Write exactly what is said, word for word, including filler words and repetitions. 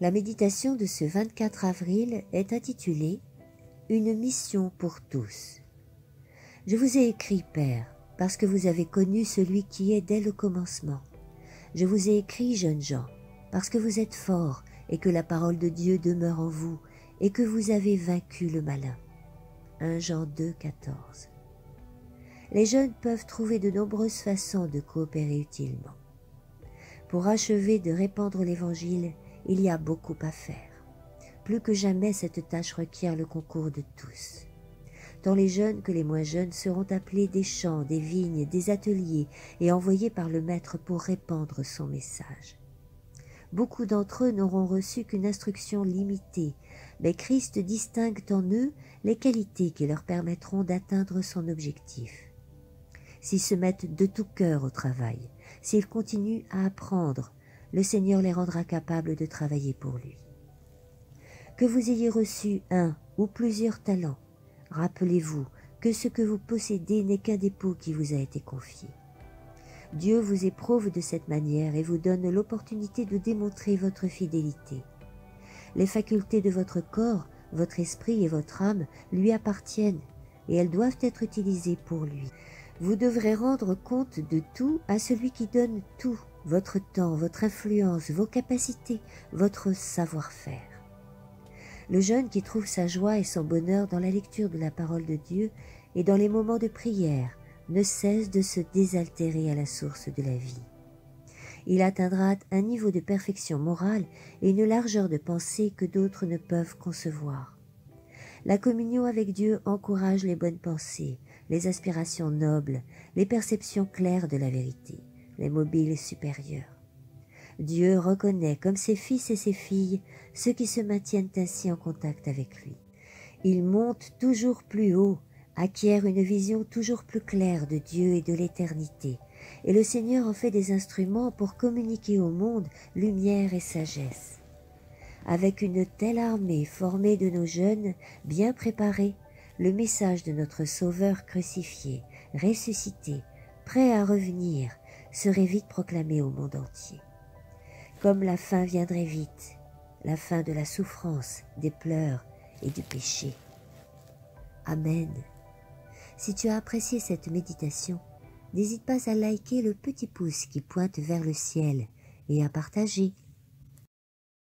La méditation de ce vingt-quatre avril est intitulée « Une mission pour tous ». Je vous ai écrit, Père, parce que vous avez connu celui qui est dès le commencement. Je vous ai écrit, jeunes gens, parce que vous êtes forts et que la parole de Dieu demeure en vous et que vous avez vaincu le malin. un Jean deux, quatorze. Les jeunes peuvent trouver de nombreuses façons de coopérer utilement. Pour achever de répandre l'Évangile, il y a beaucoup à faire. Plus que jamais, cette tâche requiert le concours de tous. Tant les jeunes que les moins jeunes seront appelés des champs, des vignes, des ateliers et envoyés par le Maître pour répandre son message. Beaucoup d'entre eux n'auront reçu qu'une instruction limitée, mais Christ distingue en eux les qualités qui leur permettront d'atteindre son objectif. S'ils se mettent de tout cœur au travail, s'ils continuent à apprendre, le Seigneur les rendra capables de travailler pour lui. Que vous ayez reçu un ou plusieurs talents, rappelez-vous que ce que vous possédez n'est qu'un dépôt qui vous a été confié. Dieu vous éprouve de cette manière et vous donne l'opportunité de démontrer votre fidélité. Les facultés de votre corps, votre esprit et votre âme lui appartiennent et elles doivent être utilisées pour lui. Vous devrez rendre compte de tout à celui qui donne tout, votre temps, votre influence, vos capacités, votre savoir-faire. Le jeune qui trouve sa joie et son bonheur dans la lecture de la parole de Dieu et dans les moments de prière ne cesse de se désaltérer à la source de la vie. Il atteindra un niveau de perfection morale et une largeur de pensée que d'autres ne peuvent concevoir. La communion avec Dieu encourage les bonnes pensées, les aspirations nobles, les perceptions claires de la vérité, les mobiles supérieurs. Dieu reconnaît comme ses fils et ses filles ceux qui se maintiennent ainsi en contact avec lui. Ils montent toujours plus haut, acquièrent une vision toujours plus claire de Dieu et de l'éternité, et le Seigneur en fait des instruments pour communiquer au monde lumière et sagesse. Avec une telle armée formée de nos jeunes, bien préparés, le message de notre Sauveur crucifié, ressuscité, prêt à revenir, serait vite proclamé au monde entier. Comme la fin viendrait vite, la fin de la souffrance, des pleurs et du péché. Amen. Si tu as apprécié cette méditation, n'hésite pas à liker le petit pouce qui pointe vers le ciel et à partager